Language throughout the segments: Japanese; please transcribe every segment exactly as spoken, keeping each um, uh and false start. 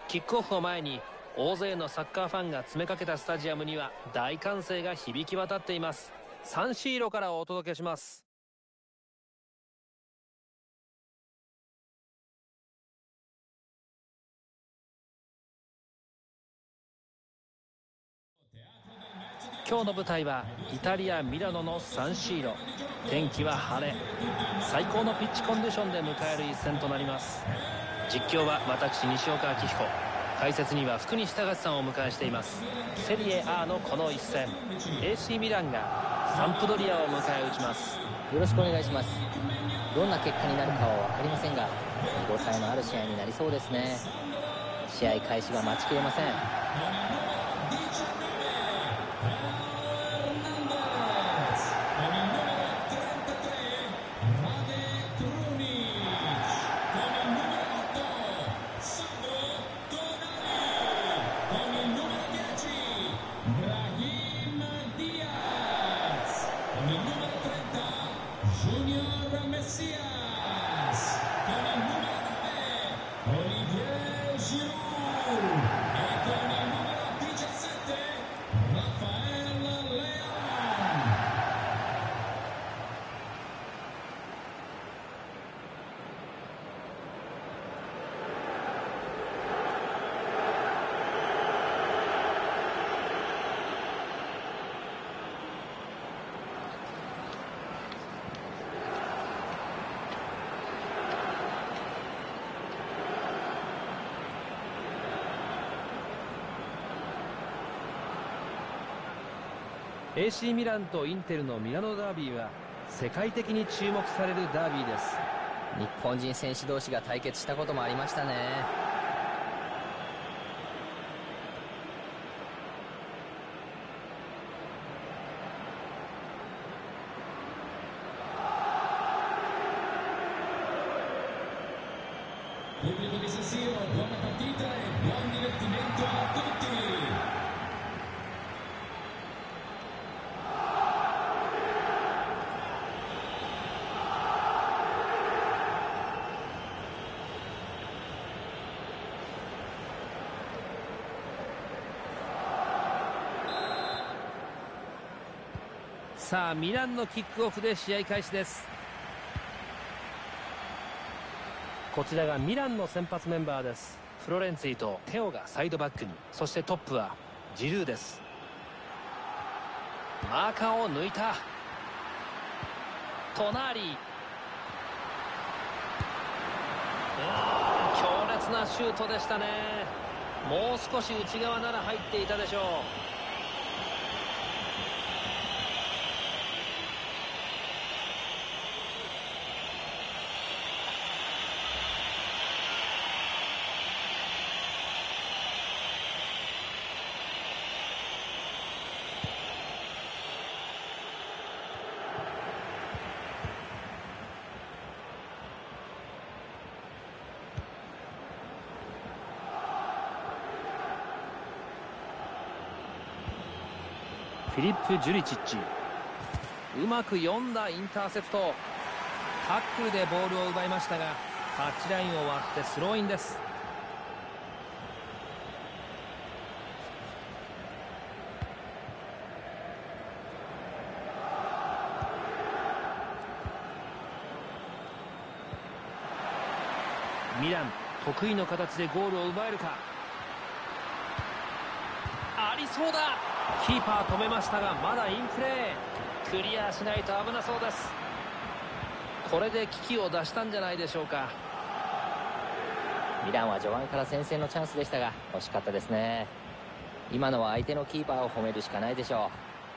キックオフを前に大勢のサッカーファンが詰めかけたスタジアムには大歓声が響き渡っています。サンシーロからお届けします。今日の舞台はイタリア・ミラノのサンシーロ。天気は晴れ、最高のピッチコンディションで迎える一戦となります。実況は私西岡明彦、解説には福西隆さんをお迎えしています。セリエ A のこの一戦、 エーシー ミランがサンプドリアを迎え撃ちます。 よろしくお願いします。どんな結果になるかは分かりませんが、見応えのある試合になりそうですね。試合開始が待ちきれません。 エーシー ミランとインテルのミラノダービーは世界的に注目されるダービーです。 日本人選手同士が対決したこともありましたね。 さあ、ミランのキックオフで試合開始です。こちらがミランの先発メンバーです。フロレンツィとテオがサイドバックに、そしてトップはジルーです。マーカーを抜いたトナーリ、強烈なシュートでしたね。もう少し内側なら入っていたでしょう。フィリップ・ジュリチッチ、うまく読んだインターセプト。タックルでボールを奪いましたがタッチラインを割ってスローインです。ミラン、得意の形でゴールを奪えるか。ありそうだ。キーパー止めましたがまだインプレー。クリアしないと危なそうです。これで危機を脱したんじゃないでしょうか。 ミランは序盤から先制のチャンスでしたが惜しかったですね。今のは相手のキーパーを褒めるしかないでしょ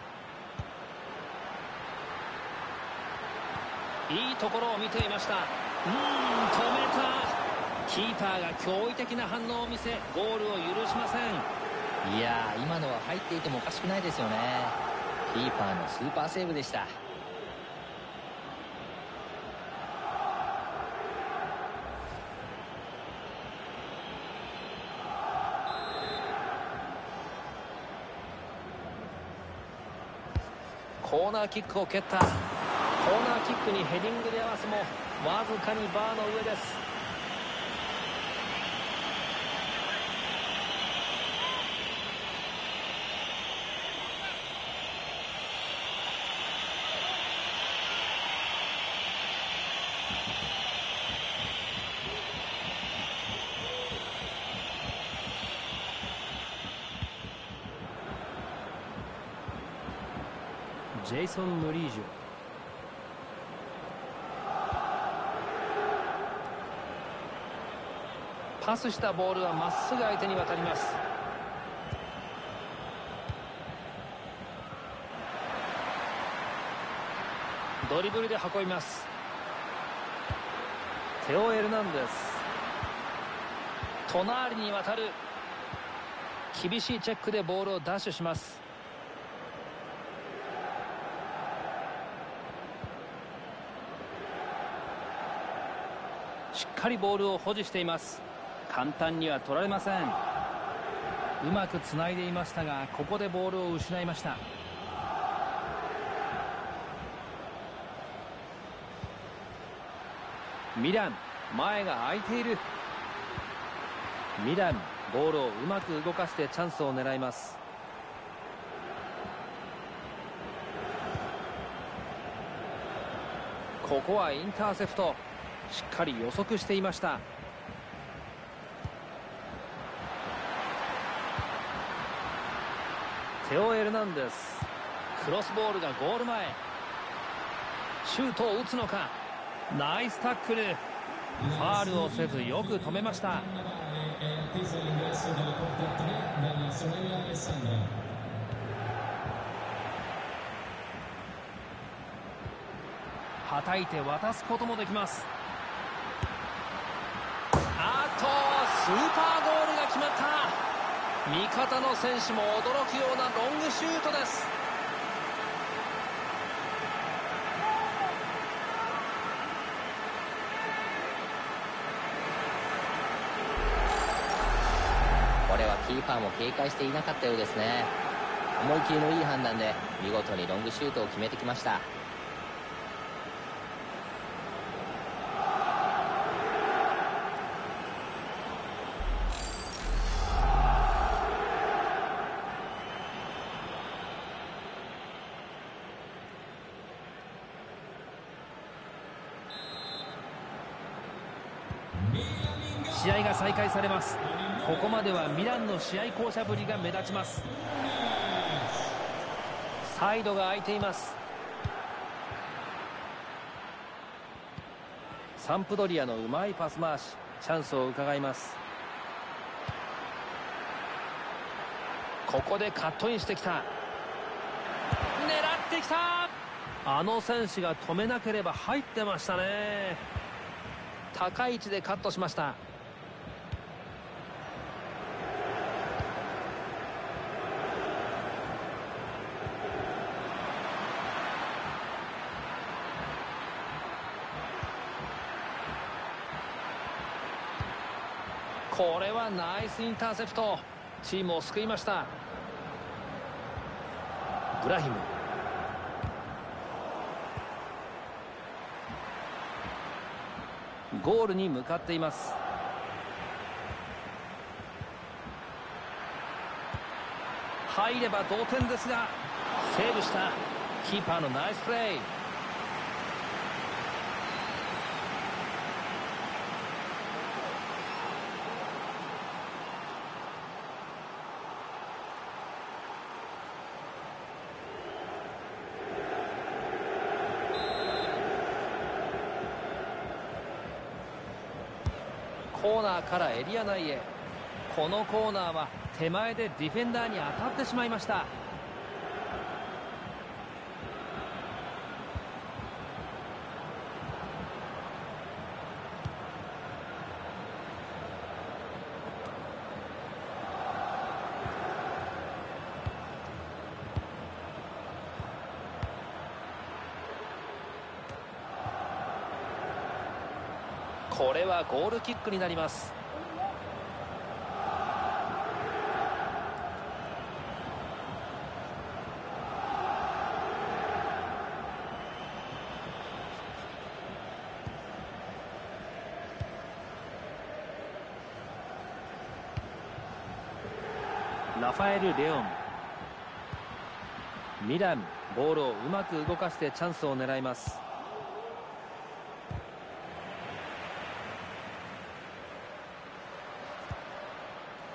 う。いいところを見ていました。うーん、止めた。キーパーが驚異的な反応を見せゴールを許しません。 いやー、今のは入っていてもおかしくないですよね。キーパーのスーパーセーブでした。 コーナーキックを蹴った。コーナーキックにヘディングで合わせもわずかにバーの上です。 ジェイソン・ムリージュ。パスしたボールはまっすぐ相手に渡ります。ドリブルで運びます。テオ・エルナンデス、隣に渡る。厳しいチェックでボールをダッシュします。しっかりボールを保持しています。簡単には取られません。うまくつないでいましたが、ここでボールを失いました。ミラン、前が空いている。ミラン、ボールをうまく動かしてチャンスを狙います。ここはインターセプト、しっかり予測していました。テオ・エルナンデス、クロスボールがゴール前。シュートを打つのか。ナイスタックル。ファールをせずよく止めました。はたいて渡すこともできます。あっとスーパーゴールが決まった。味方の選手も驚くようなロングシュートです。 これはキーパーも警戒していなかったようですね。思い切りのいい判断で見事にロングシュートを決めてきました。 試合が再開されます。ここまではミランの試合巧者ぶりが目立ちます。サイドが空いています。サンプドリアのうまいパス回し、チャンスを伺います。ここでカットインしてきた。狙ってきた。あの選手が止めなければ入ってましたね。高い位置でカットしました。これはナイスインターセプト。チームを救いました。ブラヒム、ゴールに向かっています。入れば同点ですがセーブした。キーパーのナイスプレー。コーナーからエリア内へ。このコーナーは手前でディフェンダーに当たってしまいました。これはゴールキックになります。ラファエル・レオン。ミラン、ボールをうまく動かしてチャンスを狙います。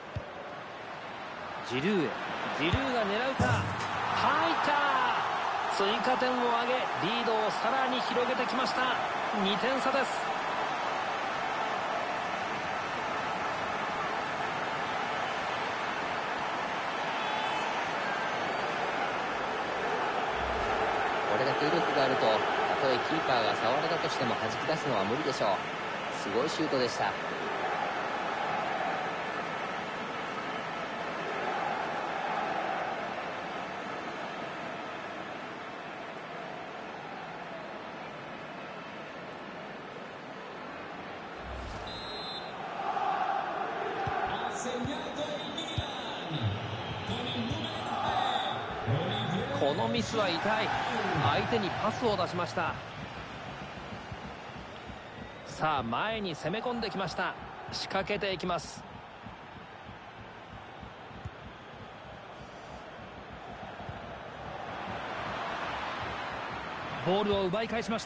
ジルーへ。ジルーが狙うか。入った。 追加点を挙げリードをさらに広げてきました。にてん差です。 これだけ威力があると、たとえキーパーが触られたとしても弾き出すのは無理でしょう。すごいシュートでした。 このミスは痛い。相手にパスを出しました。さあ前に攻め込んできました。仕掛けていきます。ボールを奪い返しました。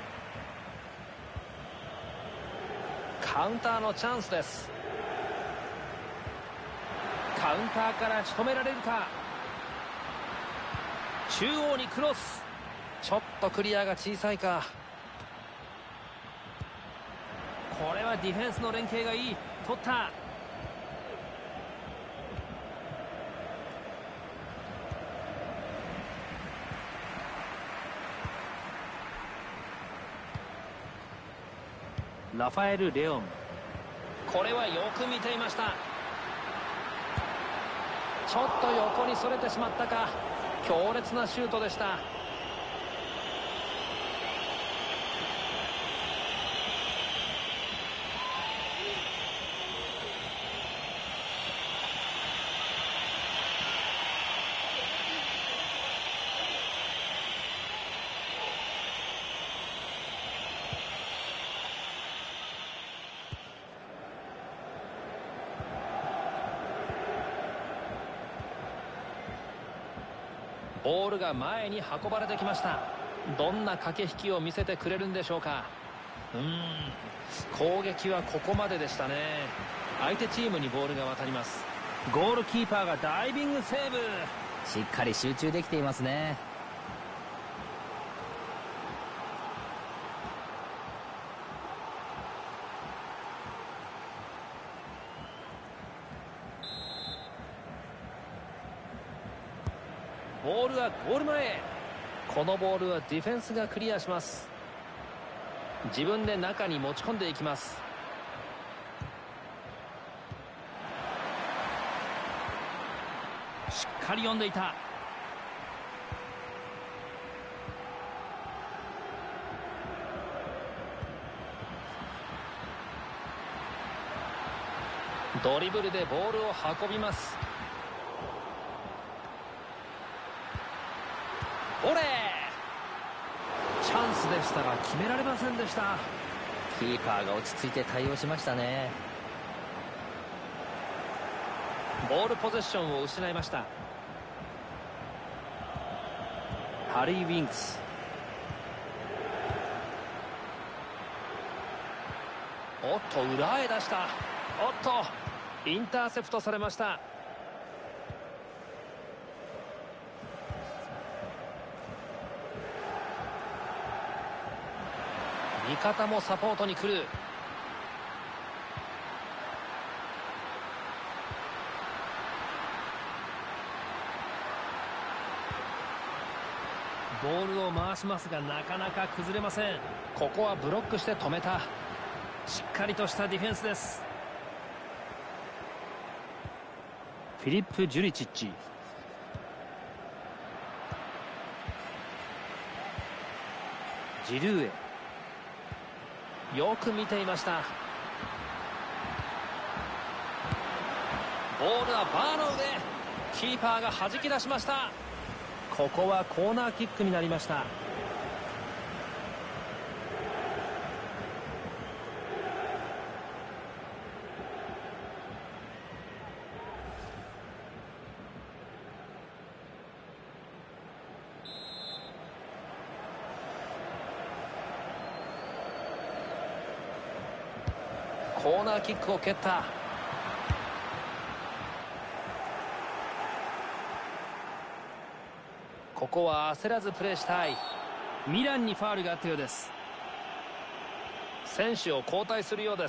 カウンターのチャンスです。カウンターから仕留められるか。中央にクロス。ちょっとクリアが小さいか。これはディフェンスの連携がいい。取った。ラファエル・レオン。これはよく見ていました。ちょっと横にそれてしまったか。強烈なシュートでした。ボールが前に運ばれてきました。どんな駆け引きを見せてくれるんでしょうか。うーん攻撃はここまででしたね。相手チームにボールが渡ります。ゴールキーパーがダイビングセーブ。 しっかり集中できていますね。 ボールはゴール前へ。このボールはディフェンスがクリアします。自分で中に持ち込んでいきます。しっかり読んでいた。ドリブルでボールを運びます。オレー。チャンスでしたが決められませんでした。 キーパーが落ち着いて対応しましたね。 ボールポゼッションを失いました。ハリー・ウィンクス。おっと裏へ出した。おっとインターセプトされました。味方もサポートに来る。ボールを回しますがなかなか崩れません。ここはブロックして止めた。しっかりとしたディフェンスです。フィリップ・ジュリチッチ。ジルーエ。よく見ていました。ボールはバーの上。キーパーが弾き出しました。ここはコーナーキックになりました。コーナーキックを蹴った。 ここは焦らずプレーしたい。 ミランにファウルがあったようです。 選手を交代するようです。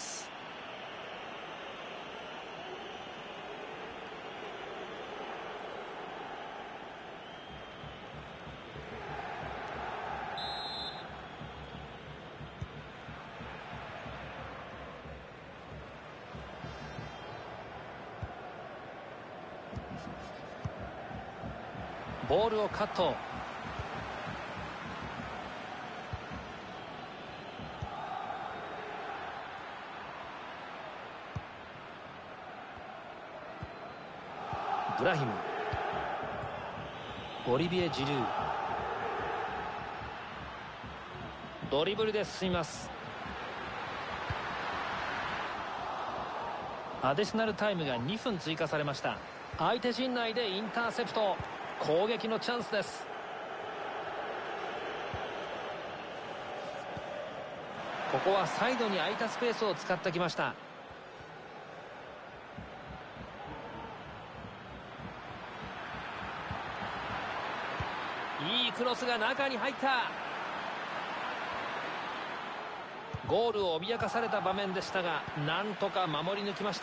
ボールをカット。ブラヒム、オリビエ・ジルー、ドリブルで進みます。アディショナルタイムがにふん追加されました。相手陣内でインターセプト。攻撃のチャンスです。ここはサイドに空いたスペースを使ってきました。いいクロスが中に入った。ゴールを脅かされた場面でしたが、なんとか守り抜きました。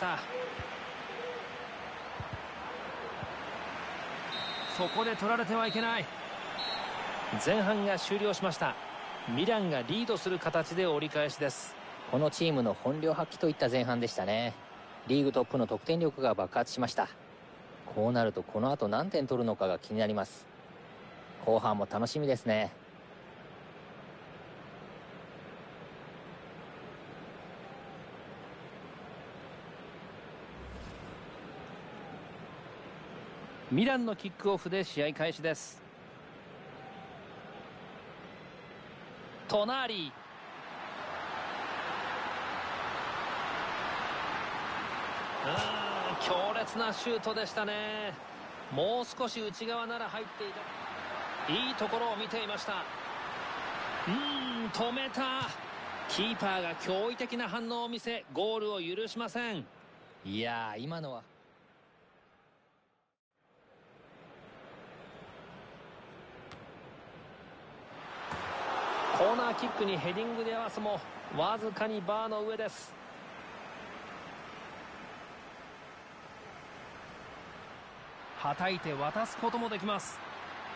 そこで取られてはいけない。 前半が終了しました。ミランがリードする形で折り返しです。 このチームの本領発揮といった前半でしたね。リーグトップの得点力が爆発しました。こうなるとこの後何点取るのかが気になります。後半も楽しみですね。 ミランのキックオフで試合開始です。トナーリ、うーん強烈なシュートでしたね。もう少し内側なら入っていた。いいところを見ていました。うーん止めた。キーパーが驚異的な反応を見せ、ゴールを許しません。 いやー、今のはコーナーキックにヘディングで合わすもわずかにバーの上です。 はたいて渡すこともできます。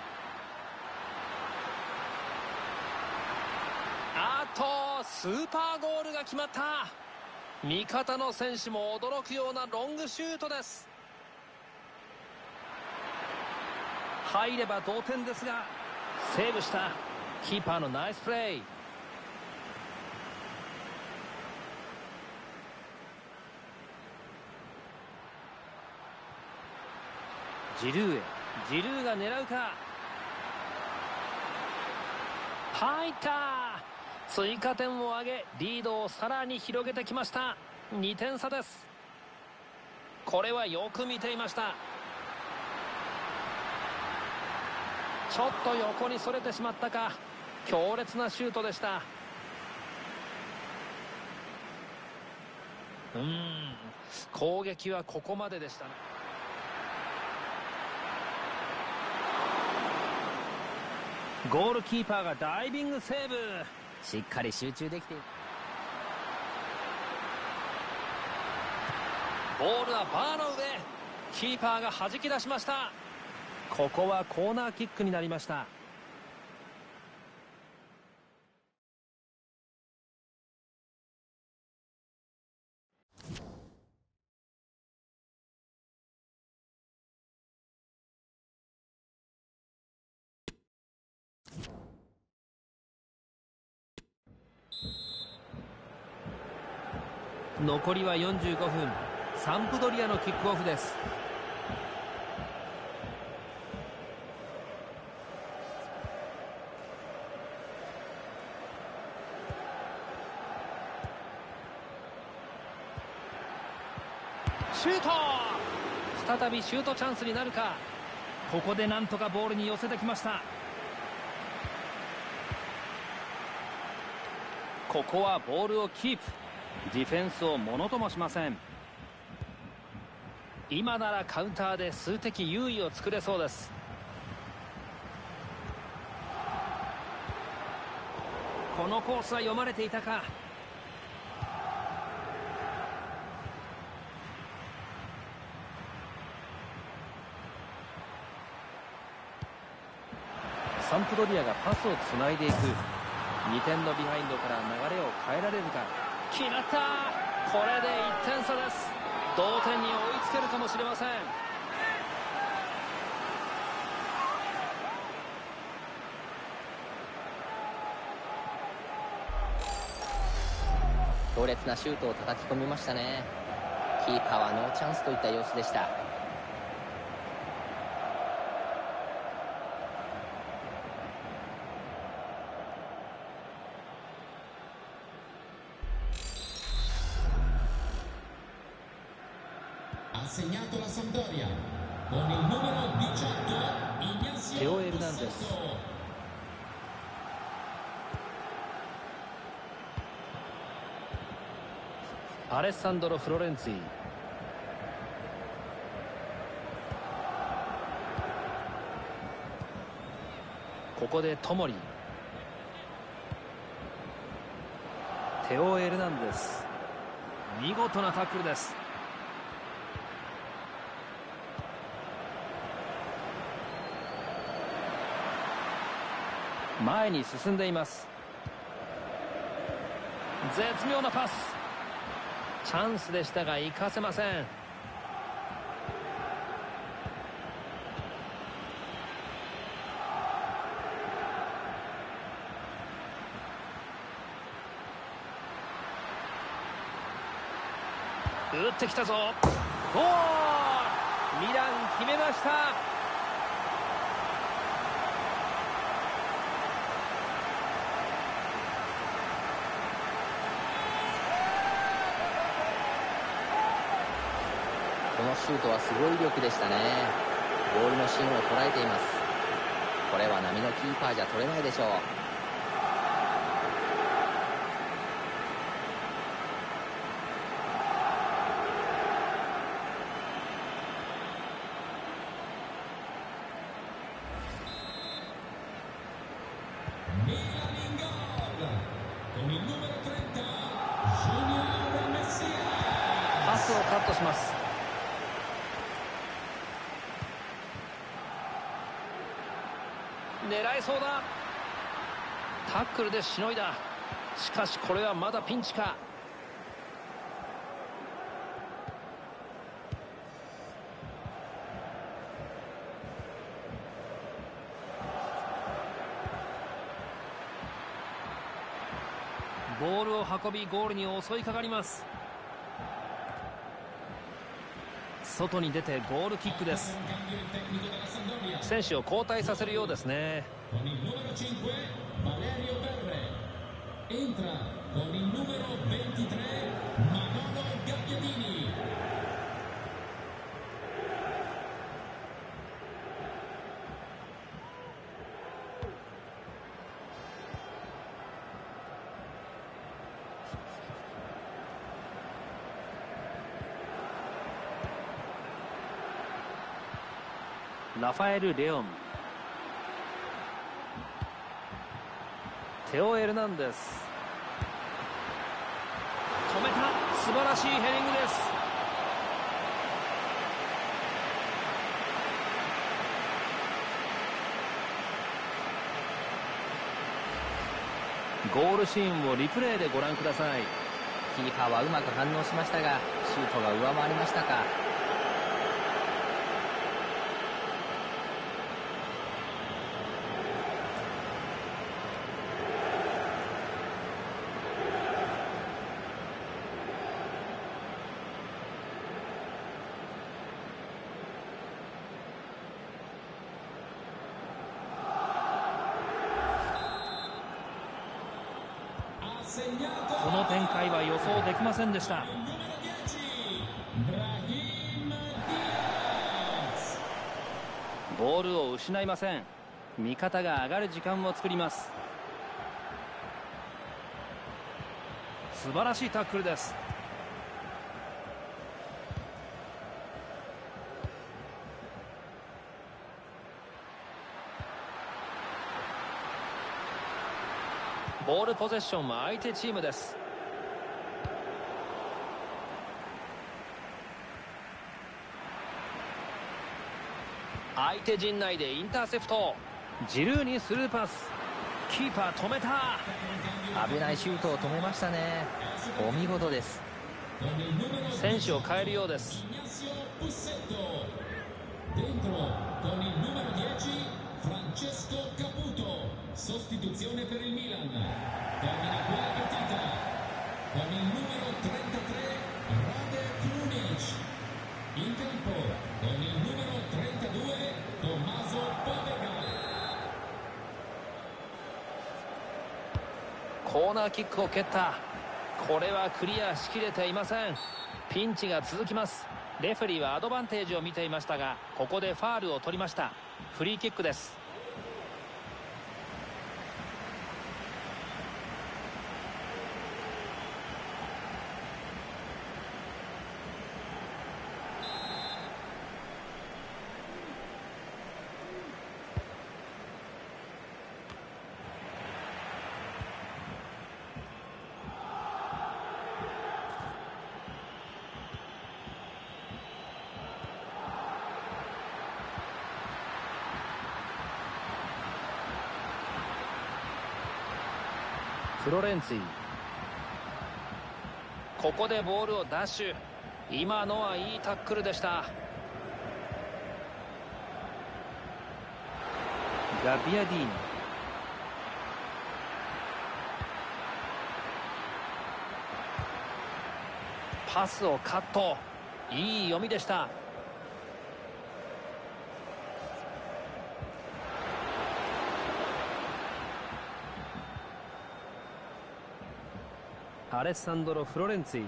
あっとスーパーゴールが決まった。味方の選手も驚くようなロングシュートです。入れば同点ですがセーブした。キーパーのナイスプレー。ジルーへ。ジルーが狙うか。入った。追加点を挙げリードをさらに広げてきました。にてん差です。これはよく見ていました。ちょっと横にそれてしまったか。強烈なシュートでした。うーん攻撃はここまででしたね。ゴールキーパーがダイビングセーブ。 しっかり集中できている。 ボールはバーの上。キーパーが弾き出しました。ここはコーナーキックになりました。残りはよんじゅうごふん。サンプドリアのキックオフです。シュート。再びシュートチャンスになるか。 ここでなんとかボールに寄せてきました。 ここはボールをキープ。ディフェンスをものともしません。今ならカウンターで数的優位を作れそうです。 このコースは読まれていたか。 サンプドリアがパスをつないでいく。にてんのビハインドから流れを変えられるか。決まった。これでいってん差です。同点に追いつけるかもしれません。 強烈なシュートを叩き込みましたね。キーパーはノーチャンスといった様子でした。 テオ・エルナンデス。アレッサンドロ・フロレンツィ。ここでトモリ。テオ・エルナンデス。 見事なタックルです。 前に進んでいます。絶妙なパス。チャンスでしたが生かせません。打ってきたぞ。ゴール。ミラン決めました。 このシュートはすごい威力でしたね。ボールの芯を捉えています。これは波のキーパーじゃ取れないでしょう。 パスをカットします。狙いそうだ。タックルでしのいだ。しかしこれはまだピンチか。 ボールを運びゴールに襲いかかります。外に出てゴールキックです。 選手を交代させるようですね。ラファエル・レオン。テオ・エルナンデス。 止めた。素晴らしいヘディングです。 ゴールシーンをリプレイでご覧ください。 キーパーはうまく反応しましたが、シュートが上回りましたか。 この展開は予想できませんでした。 ボールを失いません。味方が上がる時間を作ります。 素晴らしいタックルです。 ボールポゼッションは相手チームです。相手陣内でインターセプト。ジルーにスルーパス。キーパー止めた。 危ないシュートを止めましたね。お見事です。 選手を変えるようです。コーナーキックを蹴った。これはクリアしきれていません。ピンチが続きます。レフェリーはアドバンテージを見ていましたが、ここでファールを取りました。フリーキックです。フロレンツィ、ここでボールをダッシュ。今のはいいタックルでした。ガビアディーニ、パスをカット。いい読みでした。 アレッサンドロ・フロレンツィ、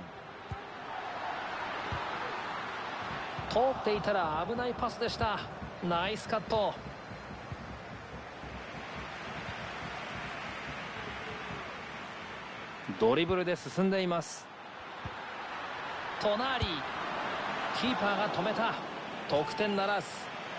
通っていたら危ないパスでした。ナイスカット。ドリブルで進んでいます。トナーリ、キーパーが止めた。得点ならず。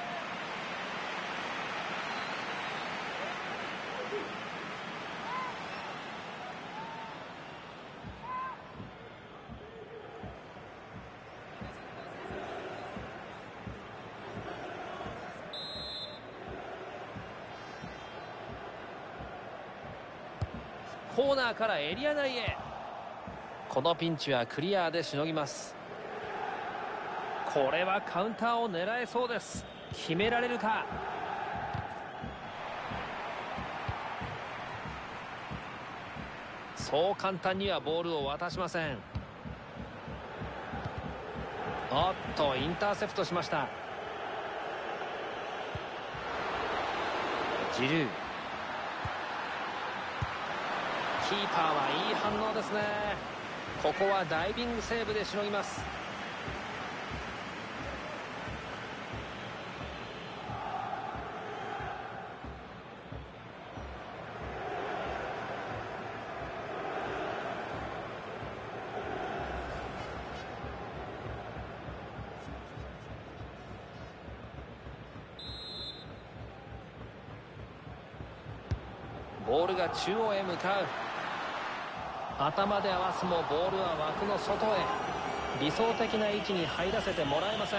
コーナーからエリア内へ。このピンチはクリアでしのぎます。これはカウンターを狙えそうです。決められるか。そう簡単にはボールを渡しません。おっと、インターセプトしました。ジルー、キーパーはいい反応ですね。ここはダイビングセーブでしのぎます。ボールが中央へ向かう。頭で合わすもボールは枠の外へ。理想的な位置に入らせてもらえません。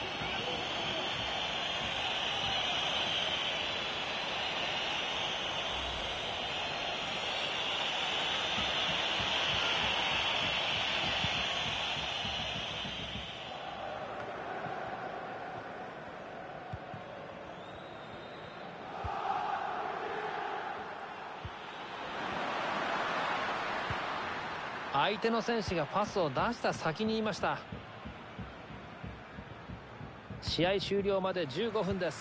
相手の選手がパスを出した先にいました。試合終了までじゅうごふんです。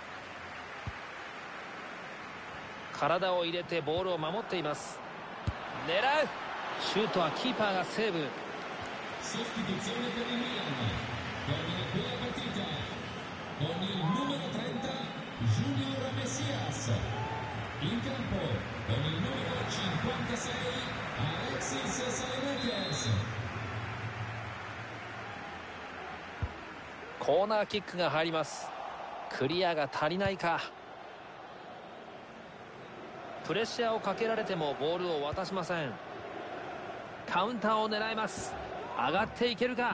体を入れてボールを守っています。狙う。シュートはキーパーがセーブ。コーナーキックが入ります。クリアが足りないか。 プレッシャーをかけられてもボールを渡しません。 カウンターを狙います。上がっていけるか。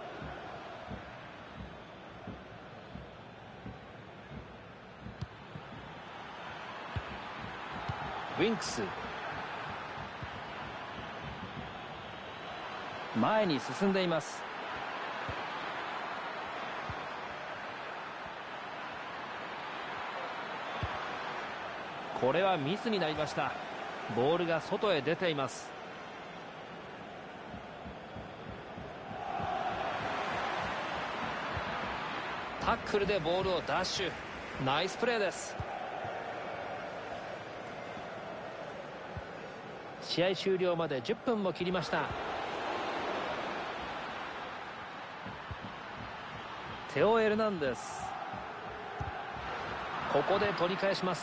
ウィンクス、前に進んでいます。これはミスになりました。ボールが外へ出ています。タックルでボールをダッシュ、ナイスプレーです。試合終了までじゅっぷんも切りました。テオ・エルナンデス、ここで取り返します。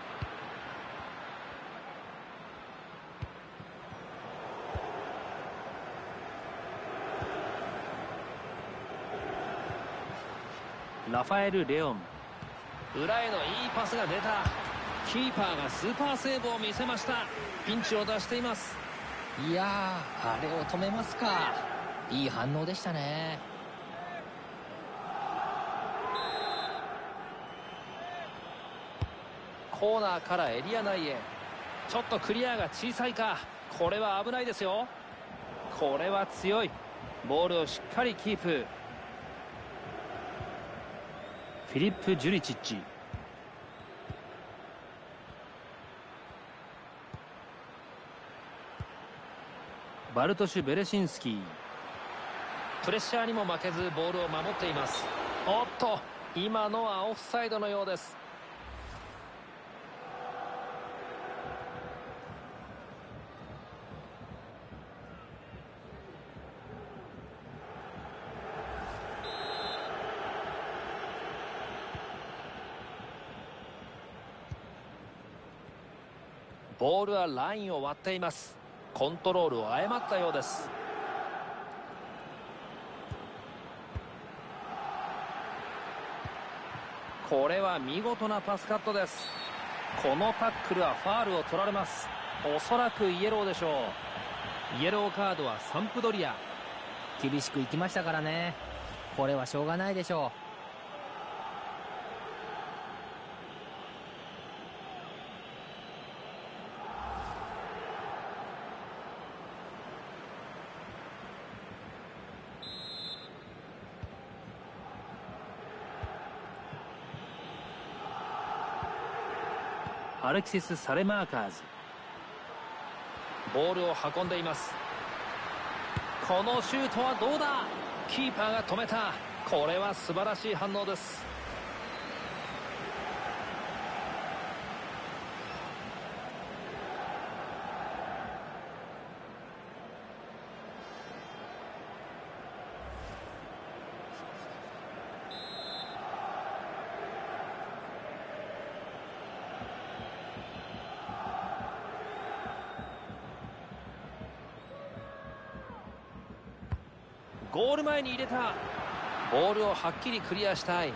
ラファエル・レオン、裏へのいいパスが出た。キーパーがスーパーセーブを見せました。ピンチを出しています。 いやー、あれを止めますか。いい反応でしたね。 コーナーからエリア内へ。ちょっとクリアが小さいか。これは危ないですよ。これは強い。ボールをしっかりキープ。フィリップ・ジュリチッチ、バルトシュ・ベレシンスキー、プレッシャーにも負けずボールを守っています。おっと、今のはオフサイドのようです。ボールはラインを割っています。コントロールを誤ったようです。これは見事なパスカットです。このタックルはファールを取られます。おそらくイエローでしょう。イエローカードはサンプドリア。 厳しくいきましたからね。これはしょうがないでしょう。 アレキシス・サレマーカーズ、ボールを運んでいます。このシュートはどうだ。キーパーが止めた。これは素晴らしい反応です。ゴール前に入れた。ボールをはっきりクリアしたい。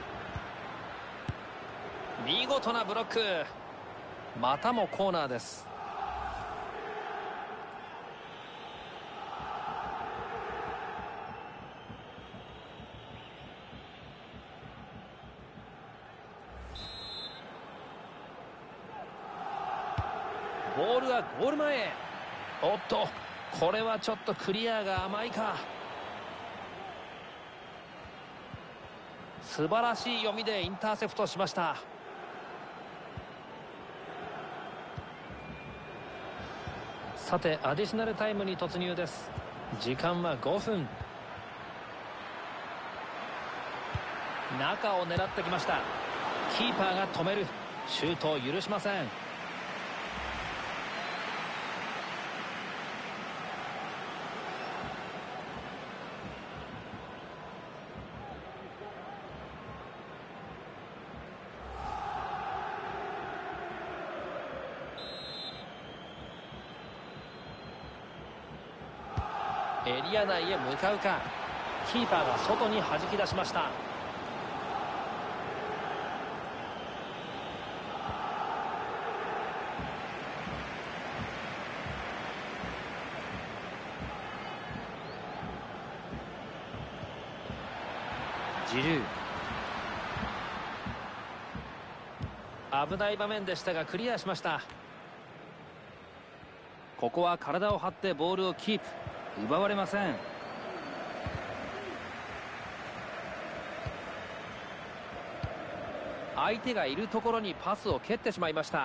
見事なブロック。またもコーナーです。ボールはゴール前へ。おっと、これはちょっとクリアが甘いか。素晴らしい読みでインターセプトしました。さて、アディショナルタイムに突入です。時間はごふん。中を狙ってきました。キーパーが止める。シュートを許しません。エリア内へ向かうか。キーパーが外に弾き出しました。 ジルー、危ない場面でしたがクリアしました。ここは体を張ってボールをキープ、奪われません。相手がいるところにパスを蹴ってしまいました。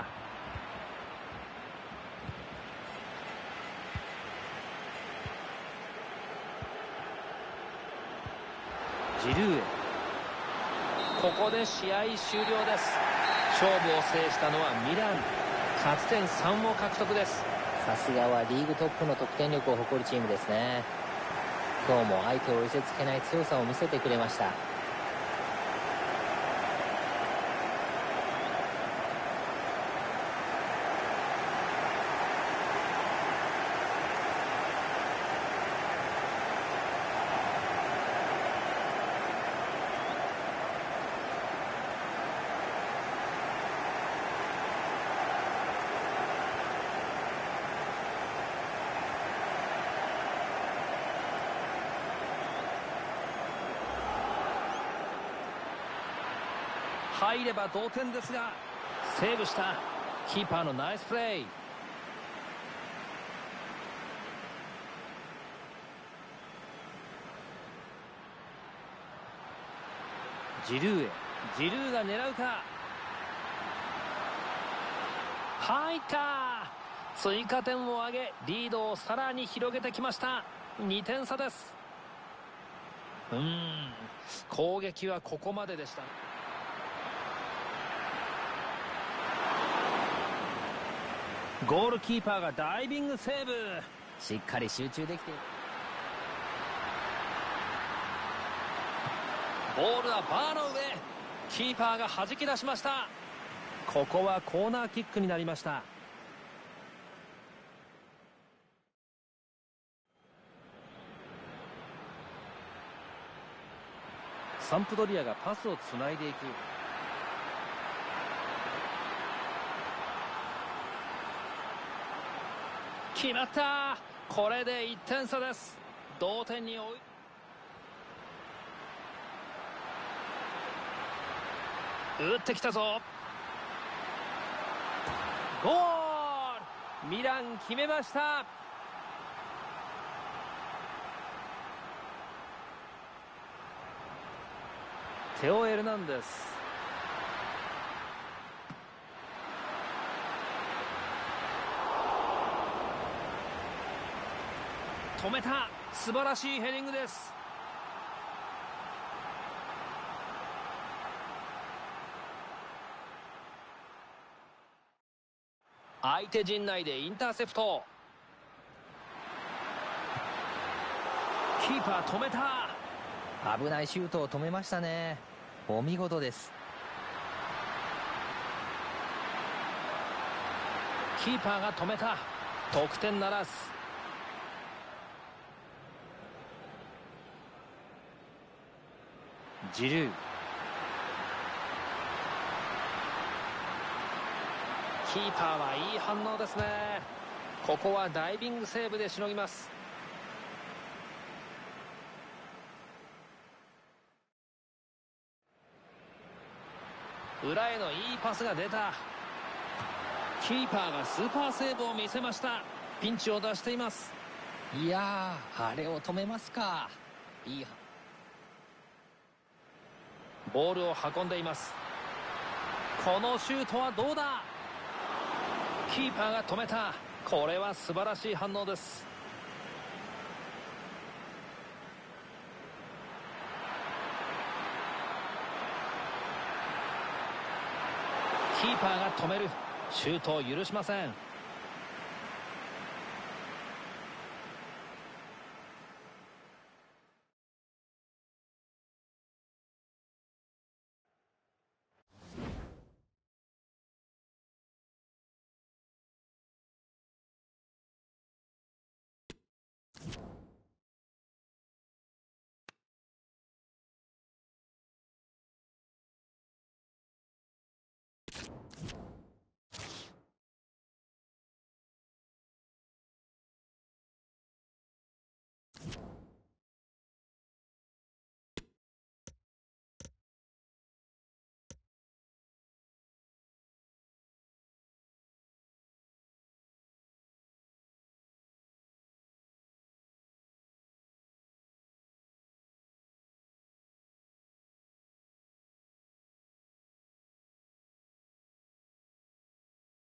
ジルーへ、ここで試合終了です。勝負を制したのはミラン、勝ち点さんを獲得です。 さすがはリーグトップの得点力を誇るチームですね。今日も相手を寄せつけない強さを見せてくれました。 入れば同点ですが、セーブした。キーパーのナイスプレー。ジルーへ、ジルーが狙うか。入った。追加点を挙げリードをさらに広げてきました。にてん差です。うーん、攻撃はここまででした。ゴールキーパーがダイビングセーブ。 しっかり集中できている。 ボールはバーの上、キーパーが弾き出しました。ここはコーナーキックになりました。サンプドリアがパスをつないでいく。決まった。これでいってん差です。同点に追い、打ってきたぞ。ゴール。ミラン決めました。テオ・エルナンデス。止めた。素晴らしいヘディングです。相手陣内でインターセプト。キーパー止めた。 危ないシュートを止めましたね。お見事です。 キーパーが止めた。得点ならず。ジルー、キーパーはいい反応ですね。ここはダイビングセーブでしのぎます。裏へのいいパスが出た。キーパーがスーパーセーブを見せました。ピンチを出しています。 いやー、あれを止めますか。いい。 ボールを運んでいます。このシュートはどうだ。キーパーが止めた。これは素晴らしい反応です。キーパーが止める。シュートを許しません。